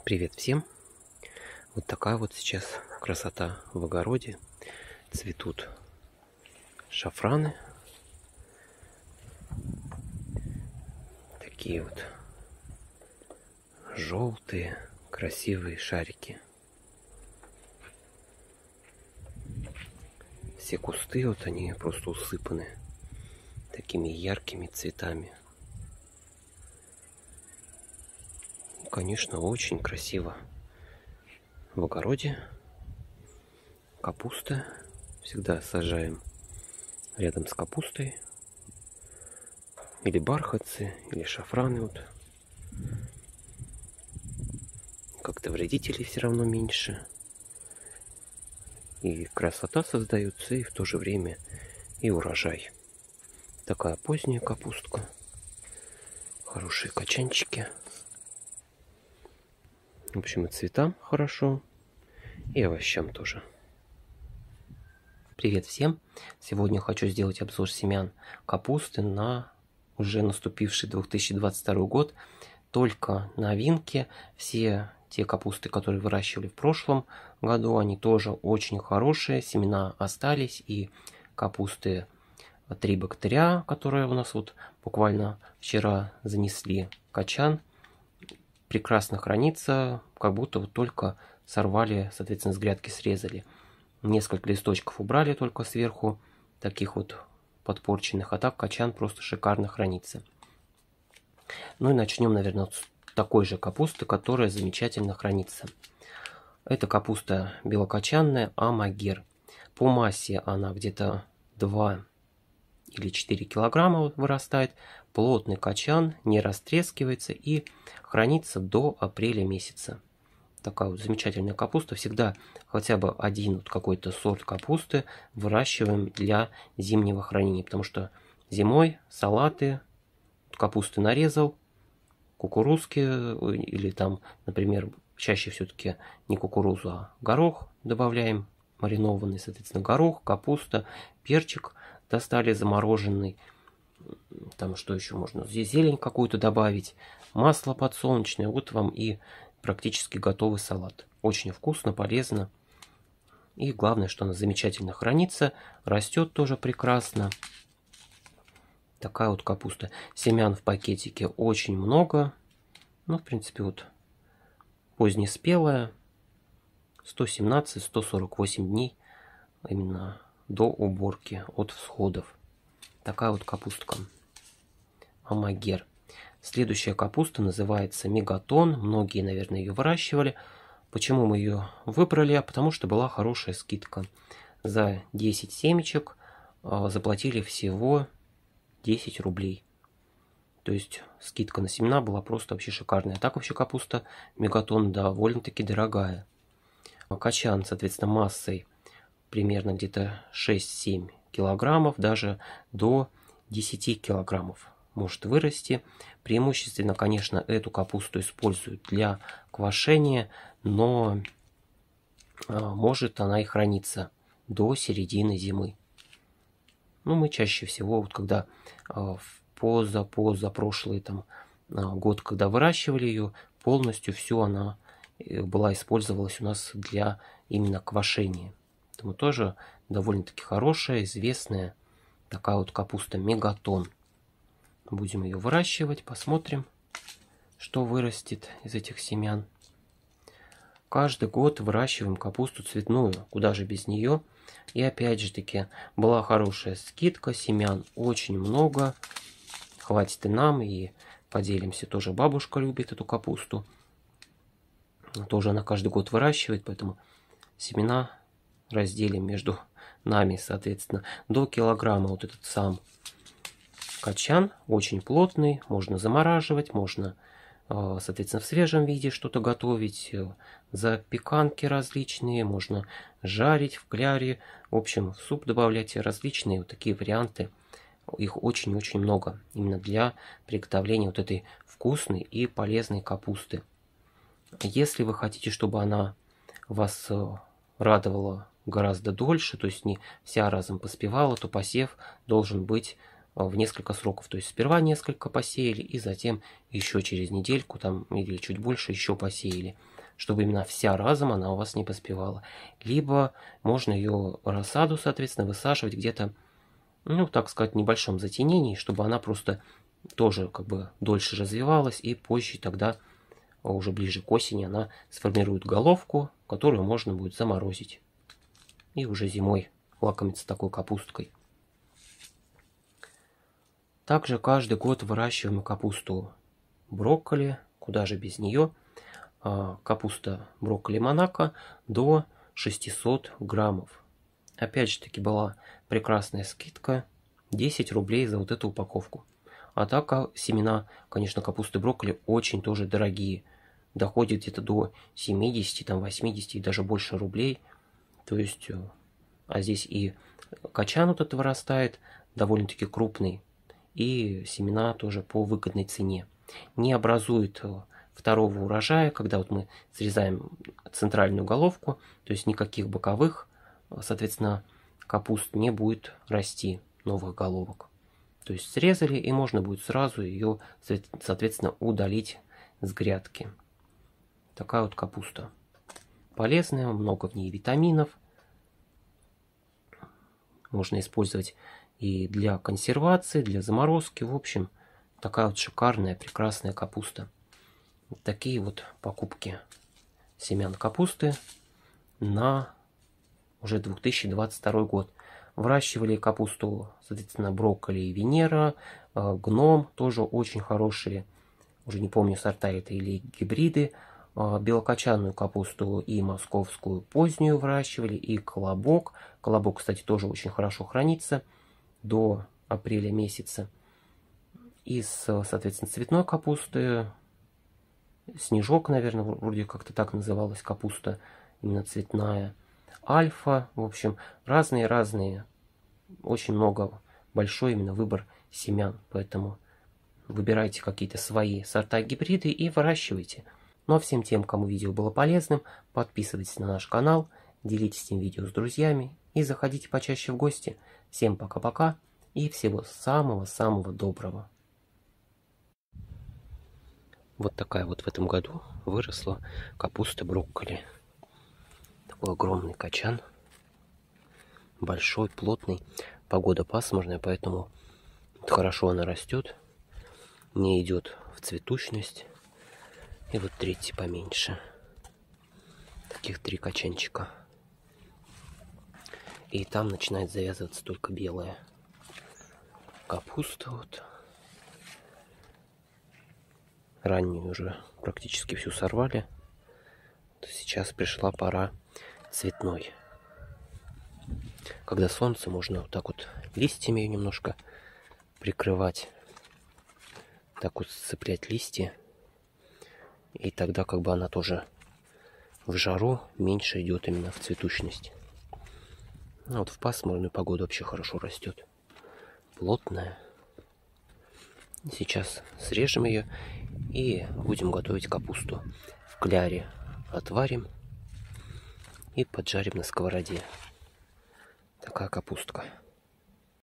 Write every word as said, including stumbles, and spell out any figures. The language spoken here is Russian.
Привет всем! Вот такая вот сейчас красота в огороде. Цветут шафраны. Такие вот желтые, красивые шарики. Все кусты, вот они просто усыпаны такими яркими цветами. И, конечно, очень красиво в огороде. Капуста. Всегда сажаем рядом с капустой. Или бархатцы, или шафраны. Вот. Как-то вредителей все равно меньше. И красота создается, и в то же время и урожай. Такая поздняя капустка. Хорошие качанчики. В общем, и цветам хорошо, и овощам тоже. Привет всем! Сегодня хочу сделать обзор семян капусты на уже наступивший две тысячи двадцать второй год. Только новинки. Все те капусты, которые выращивали в прошлом году, они тоже очень хорошие. Семена остались. И капусты три богатыря, которые у нас вот буквально вчера занесли качан, прекрасно хранится, как будто вот только сорвали, соответственно, с грядки срезали. Несколько листочков убрали только сверху, таких вот подпорченных, а так качан просто шикарно хранится. Ну и начнем, наверное, с такой же капусты, которая замечательно хранится. Это капуста белокочанная Амагер. По массе она где-то два или четыре килограмма вырастает. Плотный качан, не растрескивается и хранится до апреля месяца. Такая вот замечательная капуста. Всегда хотя бы один вот какой-то сорт капусты выращиваем для зимнего хранения. Потому что зимой салаты, капусты нарезал, кукурузки или там, например, чаще все-таки не кукурузу, а горох добавляем, маринованный, соответственно, горох, капуста, перчик достали замороженный. Там что еще можно? Здесь зелень какую-то добавить, масло подсолнечное. Вот вам и практически готовый салат. Очень вкусно, полезно. И главное, что она замечательно хранится, растет тоже прекрасно. Такая вот капуста. Семян в пакетике очень много. Ну, в принципе, вот позднеспелая. сто семнадцать — сто сорок восемь дней именно до уборки от всходов. Такая вот капустка Амагер. Следующая капуста называется Мегатон. Многие, наверное, ее выращивали. Почему мы ее выбрали? Потому что была хорошая скидка. За десять семечек заплатили всего десять рублей. То есть скидка на семена была просто вообще шикарная. А так вообще капуста Мегатон довольно-таки дорогая. Качан, соответственно, массой примерно где-то шесть-семь килограммов, даже до десяти килограммов может вырасти. Преимущественно, конечно, эту капусту используют для квашения, но а, может она и храниться до середины зимы. Ну, мы чаще всего, вот когда а, в поза-поза прошлый там, а, год, когда выращивали ее, полностью всю она была использовалась у нас для именно квашения. Поэтому тоже довольно-таки хорошая, известная такая вот капуста Мегатон. Будем ее выращивать, посмотрим, что вырастет из этих семян. Каждый год выращиваем капусту цветную, куда же без нее. И опять же таки была хорошая скидка, семян очень много. Хватит и нам, и поделимся. Тоже бабушка любит эту капусту. Тоже она каждый год выращивает, поэтому семена разделим между нами, соответственно, до килограмма. Вот этот сам качан очень плотный, можно замораживать, можно, соответственно, в свежем виде что-то готовить, запеканки различные, можно жарить в кляре, в общем, в суп добавлять различные вот такие варианты. Их очень-очень много именно для приготовления вот этой вкусной и полезной капусты. Если вы хотите, чтобы она вас радовала гораздо дольше, то есть не вся разом поспевала, то посев должен быть в несколько сроков. То есть сперва несколько посеяли, и затем еще через недельку там, или чуть больше еще посеяли. чтобы именно вся разом она у вас не поспевала. Либо можно ее рассаду, соответственно, высаживать где-то, ну, так сказать, в небольшом затенении, чтобы она просто тоже как бы дольше развивалась, и позже тогда, уже ближе к осени, она сформирует головку, которую можно будет заморозить. И уже зимой лакомиться такой капусткой. Также каждый год выращиваем капусту брокколи, куда же без нее. Капуста брокколи Монако до шестисот граммов. Опять же таки была прекрасная скидка, десять рублей за вот эту упаковку. А так семена, конечно, капусты брокколи очень тоже дорогие. Доходит где-то до семидесяти, там, восьмидесяти и даже больше рублей. То есть, а здесь и качан вот этот вырастает, довольно-таки крупный. И семена тоже по выгодной цене. Не образует второго урожая, когда вот мы срезаем центральную головку, то есть никаких боковых, соответственно, капуст не будет расти, новых головок. То есть срезали, и можно будет сразу ее, соответственно, удалить с грядки. Такая вот капуста. Полезная, много в ней витаминов. Можно использовать и для консервации, для заморозки. В общем, такая вот шикарная, прекрасная капуста. Вот такие вот покупки семян капусты на уже две тысячи двадцать второй год. Выращивали капусту, соответственно, брокколи и Венера, гном, тоже очень хорошие, уже не помню, сорта это или гибриды. Белокочанную капусту и московскую позднюю выращивали, и колобок. Колобок, кстати, тоже очень хорошо хранится до апреля месяца. Из, соответственно, цветной капусты, снежок, наверное, вроде как-то так называлась капуста, именно цветная. Альфа, в общем, разные-разные, очень много, большой именно выбор семян, поэтому выбирайте какие-то свои сорта, гибриды и выращивайте. Ну а всем тем, кому видео было полезным, подписывайтесь на наш канал, делитесь этим видео с друзьями и заходите почаще в гости. Всем пока-пока и всего самого-самого доброго. Вот такая вот в этом году выросла капуста брокколи. Такой огромный качан, большой, плотный, погода пасмурная, поэтому хорошо она растет, не идет в цветущность. И вот третий поменьше. Таких три качанчика. И там начинает завязываться только белая капуста. Вот. Раннюю уже практически всю сорвали. Сейчас пришла пора цветной. Когда солнце, можно вот так вот листьями ее немножко прикрывать. Так вот сцеплять листья. И тогда как бы она тоже в жару меньше идет именно в цветущность. Ну, вот в пасмурную погоду вообще хорошо растет. Плотная. Сейчас срежем ее и будем готовить капусту. В кляре отварим и поджарим на сковороде. Такая капустка.